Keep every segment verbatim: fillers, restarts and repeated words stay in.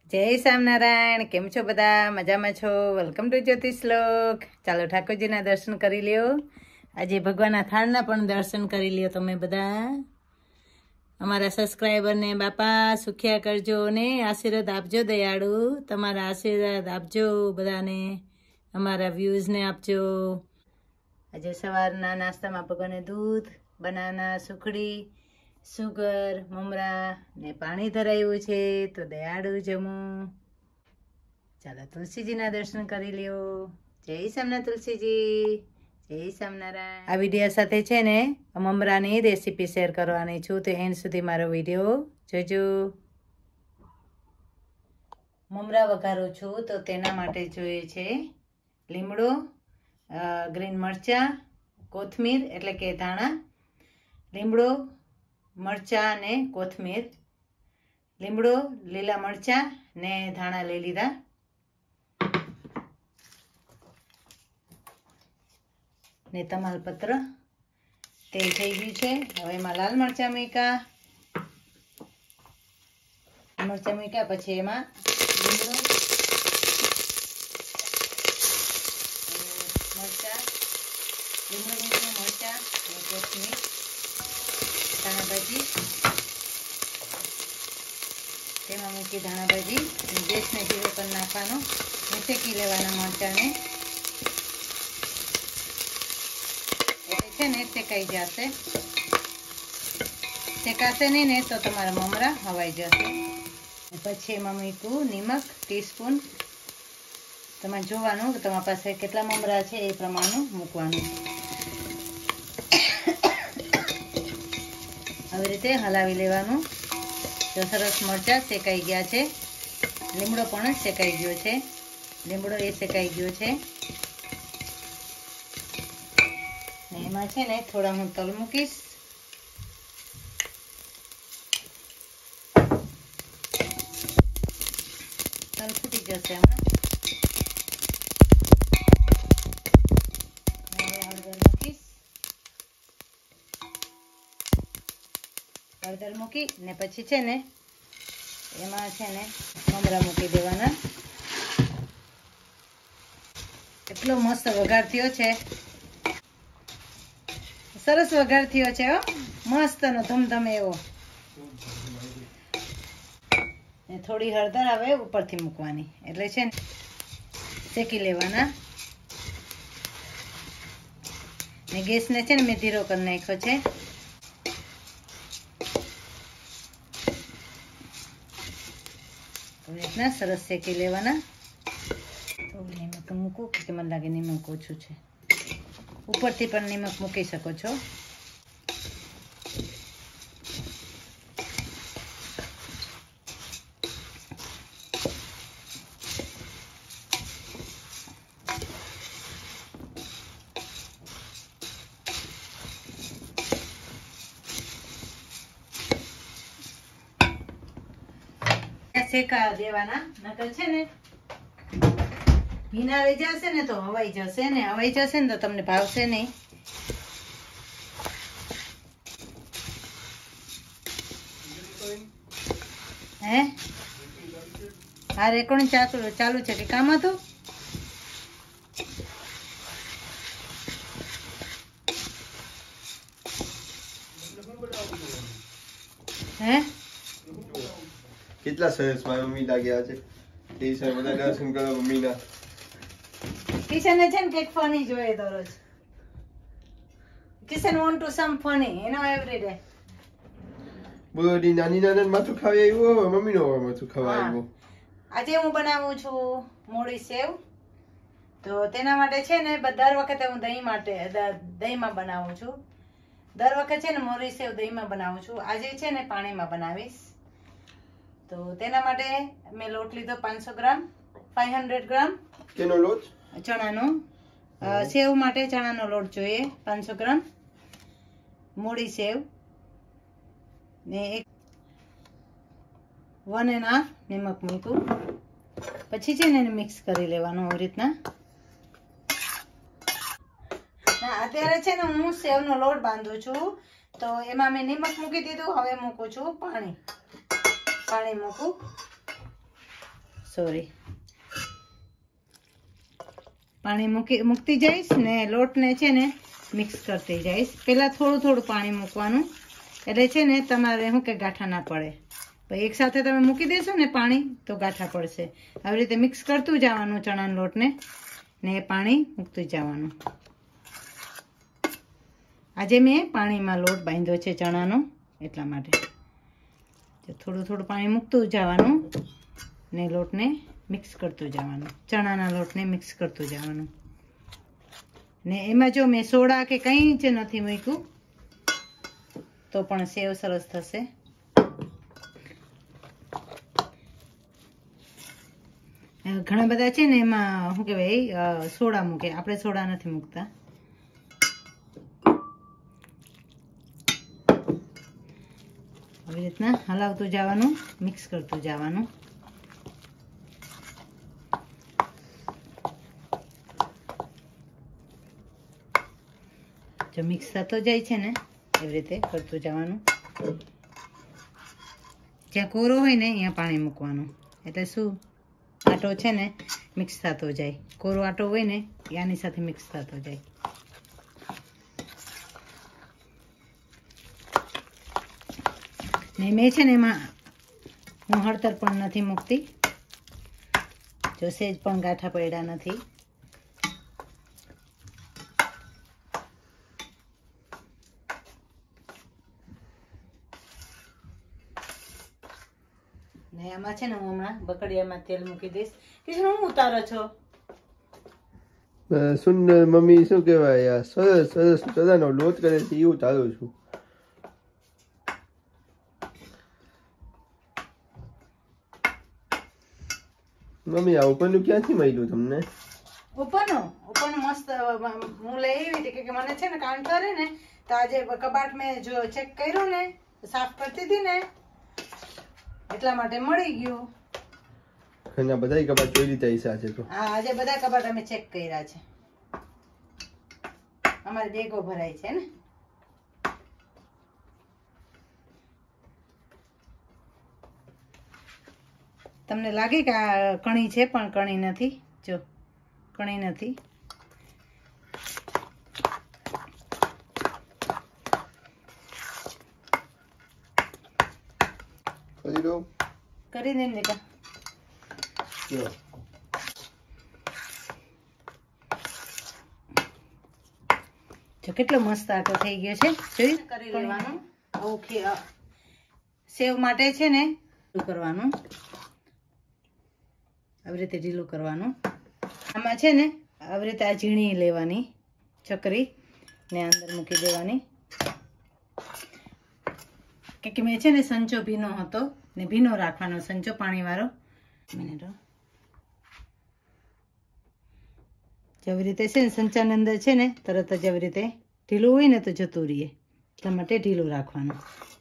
जय स्वामीनारायण। केम छो बधा? मजामां छो? वेलकम टू ज्योतिष लोक। चालो ठाकुरजीना दर्शन करी ल्यो। આજે ભગવાનના થાળના પણ દર્શન કરી લ્યો તમે બધા। અમારા સબસ્ક્રાઈબરને બાપા સુખ્યા કરજો ને આશીર્વાદ આપજો દયાળુ। તમારા આશીર્વાદ આપજો બધાને, અમારા વ્યુઝને આપજો। આજે સવારના નાસ્તામાં ભગવાને દૂધ, બનાના, સુખડી, સુગર, મમરા ને પાણી ધરાવ્યું છે, તો દયાળુ જમો। ચાલો તુલસીજીના દર્શન કરી લ્યો। જય સ્વામિનારાયણ તુલસીજી, જય સ્વામિનારાયણ। આ વિડીયો સાથે છે ને મમરાની રેસીપી શેર કરવાની છું, તો એન્ડ સુધી મારો વિડીયો જોજો। મમરા વઘારું છું, તો તેના માટે જોઈએ છે લીમડો, ગ્રીન મરચા, કોથમીર એટલે કે ધાણા, લીમડો, મરચા ને કોથમીર, લીમડો, લીલા મરચા ને ધાણા લઈ લીધા। ને તમાલપત્ર તેલ થઈ ગયું છે। હવે એમાં લાલ મરચા મૂક્યા, મરચા મૂક્યા પછી એમાં લીમડો, મરચા, લીમડો મૂક્યો, મરચા અને કોથમીર, ધાણા ભાજી તેમાં મૂકી ધાણા ભાજી, ગેસને ધીરો કરી નાખવાનો, શેકી લેવાના મરચાને ને શેકાઈ જશે। શેકાશે નહીં ને તો તમારા મમરા હવાઈ જશે। પછી એમાં મૂક્યું નિમક ટીસ્પૂન, તમારે જોવાનું કે તમારી પાસે કેટલા મમરા છે એ પ્રમાણનું મૂકવાનું। આવી રીતે હલાવી લેવાનું। તો સરસ મરચાં શેકાઈ ગયા છે, લીમડો પણ શેકાઈ ગયો છે, લીમડો એ શેકાઈ ગયો છે। એમાં છે ને થોડા હું તલ મૂકીશ, તલ ફૂટી જશે હમણાં। હવે હળદર મૂકીશ, હળદર મૂકી ને પછી છે ને એમાં છે ને મમરા મૂકી દેવાના। એટલો મસ્ત વઘાર થયો છે, સરસ વઘાર થયો છે હો, મસ્ત નો ધમધમે એવો। ને થોડી હળદર આવે ઉપરથી મૂકવાની, એટલે છે ને શેકી લેવાના। ને ગેસને છે ને મેં ધીરો કરી નાખ્યો છે। આવી રીતના સરસ શેકી લેવાના। થોડું નિમક મૂકું કે મને લાગે નિમક ઓછું છે, ઉપરથી પણ નિમક મૂકી શકો છો। શેકા દેવાના, નકર છે ને ભીના રહી જશે ને તો હવાઈ જશે ને, હવાઈ જશે ને તો તમને ભાવશે નહીં। હે હા રેકોર્ડિંગ ચાલુ ચાલુ છે કે કામ હતું? હે કેટલા સરસ મારી મમ્મી લાગ્યા છે, તે છે બધા દર્શન કરો મમ્મીના। કિશન છે ને કંઈક ફની જોઈએ દરરોજ, Kishan want to some funny you know every day. બોલો ડી નાની નાના માથું ખાવી આવ્યું હવે મમ્મીનો હવે માથું ખાવા આવ્યું। આજે હું બનાવું છું મોળી સેવ, તો તેના માટે છે ને દર વખતે હું દહીં માટે દહીંમાં બનાવું છું। દર વખતે છે ને મોળી સેવ દહીંમાં બનાવું છું, આજે છે ને પાણીમાં બનાવીશ। તો તેના માટે મેં લોટ લીધો પાંચસો ગ્રામ, પાંચસો ગ્રામ। કેનો લોટ? ચણાનો। સેવ માટે ચણાનો લોટ જોઈએ પાંચસો ગ્રામ, મોળી સેવ ને એક વન એન્ડ હાફ નિમક મૂક્યું। પછી છે ને એને મિક્સ કરી લેવાનું આવી રીતના। અત્યારે છે ને હું સેવનો લોટ બાંધું છું, તો એમાં મેં નિમક મૂકી દીધું, હવે મૂકું છું પાણી। પાણી મૂકું સોરી પાણી મૂકી મૂકતી જઈશ ને લોટને છે ને મિક્સ કરતી જઈશ. પહેલાં થોડું થોડું પાણી મૂકવાનું, એટલે છે ને તમારે શું કે ગાંઠા ના પડે. પછી એક સાથે તમે મૂકી દેશો ને પાણી તો ગાંઠા પડશે. આવી રીતે મિક્સ કરતું જવાનું ચણાના લોટને ને પાણી મૂકતું જવાનું. આજે મેં પાણીમાં લોટ બાંધ્યો છે ચણાનો, એટલા માટે થોડું થોડું પાણી મૂકતું જવાનું ને લોટને મિક્સ કરતું જવાનું. ચણાના લોટને મિક્સ કરતું જવાનું. ને એમાં જો મેં સોડા કે કંઈ જ નથી મૂક્યું તો પણ સેવ સરસ થશે. ઘણા બધા છે ને એમાં શું કહેવાય સોડા મૂકે, આપણે સોડા નથી મૂકતા. આવી રીતના હલાવતું જવાનું, મિક્સ કરતું જવાનું. જો મિક્સ થતો જાય છે ને એવી રીતે કરતું જવાનું. જ્યાં કોરો હોય ને અહીંયા પાણી મૂકવાનું, એટલે શું આટો છે ને મિક્સ થતો જાય. કોરો આટો હોય ને એ આની સાથે મિક્સ થતો જાય. ને મેં છે ને એમાં હું હળદર પણ નથી મૂકતી, જો સેજ પણ ગાંઠા પડ્યા નથી. ને આમાં છે ને હું હમણાં બકડિયામાં તેલ મૂકી દઈશ. કે હું ઉતારો છો સુંદર મમ્મી શું કહેવાય સરસ સરસ ચણાનો લોટ કરે છે એ ઉતારું છું. મમ્મી આ ઉપરનું ક્યાંથી મળ્યું તમને? ઉપરનું ઉપરનું મસ્ત હું લઈ આવી હતી કે મને છે ને કામ કરે ને તો આજે કબાટ મેં જો ચેક કર્યું ને સાફ કરતી હતી ને એટલા માટે મળી ગયું. ઘણા બધા કબાટ જોઈ લીધા હિસ્સા છે તો હા આજે બધા કબાટ અમે ચેક કર્યા છે. અમારી બેગો ભરાય છે ને. તમને લાગે કે આ કણી છે પણ કણી નથી. જો કણી નથી. કરી દો કરી દે ને કા. જો જો કેટલો મસ્ત આટો થઈ ગયો છે. જોઈ કરી લેવાનું. ઓકે સેવ માટે છે ને કરવાનું આવી રીતે ઢીલું કરવાનું. આમાં છે ને આવી રીતે આ ઝીણી લેવાની ચકરી ને અંદર મૂકી દેવાની. કે મેં છે ને સંચો ભીનો હતો ને ભીનો રાખવાનો સંચો પાણીવાળો. મિનિટ જેવી રીતે છે ને સંચાની અંદર છે ને તરત જ આવી રીતે ઢીલું હોય ને તો જતું રહીએ, એટલા માટે ઢીલું રાખવાનું.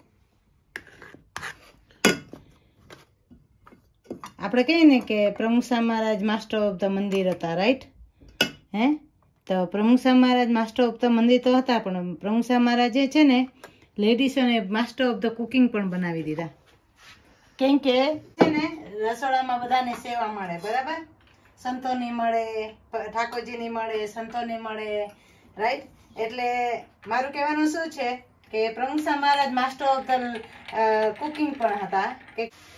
આપણે કહીએ ને કે પ્રમુખસા Maharaj master of the mandir હતા, રાઈટ? હે તો પ્રમુખસા Maharaj master of the mandir તો હતા, પણ પ્રમુખસા મહારાજે છે ને લેડીઝોને માસ્ટર ઓફ ધ કુકિંગ પણ બનાવી દીધા. કેમ કે છે ને રસોડામાં બધાને સેવા મળે, બરાબર? સંતોની મળે, ઠાકોરજીની મળે, સંતોની મળે, રાઈટ? એટલે મારું કહેવાનું શું છે કે પ્રમુખસા Maharaj master of the cooking પણ હતા. કે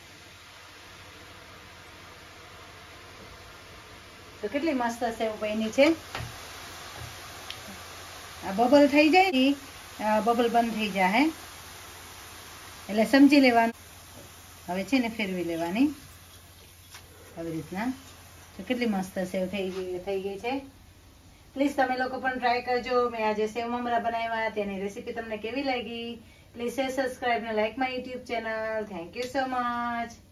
તો કેટલી મસ્ત સેવ બની છે. આ બબલ થઈ જાય, બબલ બંધ થઈ જાય એટલે સમજી લેવાનું. હવે છે ને ફેરવી લેવાની આવી રીતના. તો કેટલી મસ્ત સેવ થઈ ગઈ થઈ ગઈ છે. પ્લીઝ તમે લોકો પણ ટ્રાય કરજો. મેં આજે સેવ મમરા બનાવ્યા, તેની રેસીપી તમને કેવી લાગી? પ્લીઝ શેર, સબસ્ક્રાઇબ ને like my YouTube channel. Thank you so much.